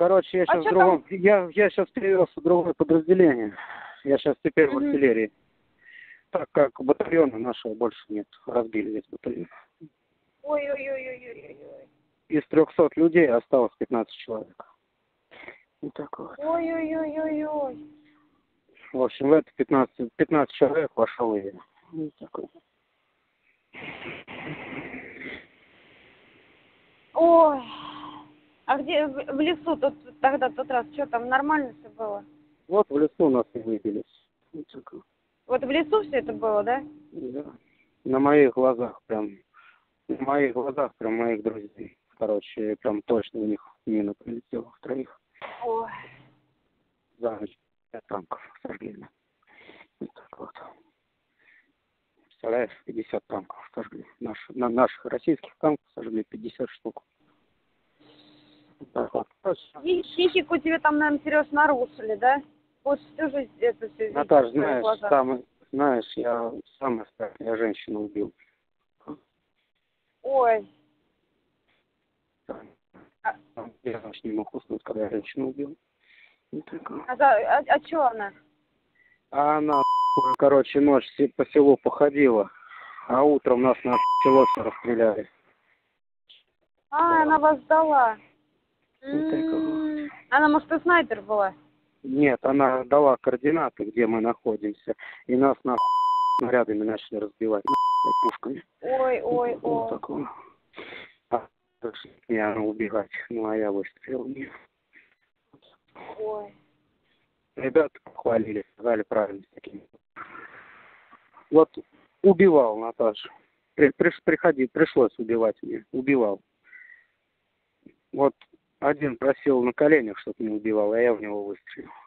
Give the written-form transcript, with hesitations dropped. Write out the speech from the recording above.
Короче, я А сейчас в что другом... там? Я сейчас перевелся в другое подразделение. Я сейчас теперь в артиллерии. Так как батальона нашего больше нет. Разбили весь батальон. Ой-ой-ой-ой-ой-ой. Из 300 людей осталось 15 человек. Вот так вот. Ой-ой-ой-ой-ой. В общем, в это 15 человек вошел и я. Вот такой. Ой. А где в лесу тогда тот раз? Что там, нормально все было? Вот в лесу нас и выбились. Вот такой. Вот в лесу все это было, да? Да. На моих глазах прям. На моих глазах прям моих друзей. Короче, прям точно у них мина прилетела в троих. Ой. За ночь 5 танков сожгли. Вот так вот. Представляешь, 50 танков сожгли. Наших российских танков сожгли 50 штук. Вот так вот. Психику тебе там, наверное, Сереж, нарушили, да? Вот всю жизнь это все видишь. Наташа, знаешь, я сам я женщину убил. Ой. Я вообще не мог уснуть, когда я женщину убил. А что она? А она, короче, ночь по селу походила, а утром нас на село расстреляли. А, она вас сдала. Вот Она, может, и снайпер была? Нет, она дала координаты, где мы находимся, и нас снарядами начали разбивать, пушками. Ой. Вот такое. А меня убегать, ну а я выстрелил в нее. Ой. Ребята похвалили, сказали правильно с такими. Вот убивал Наташа. Пришлось убивать мне. Убивал. Вот один просил на коленях, чтобы не убивал, а я в него выстрелил.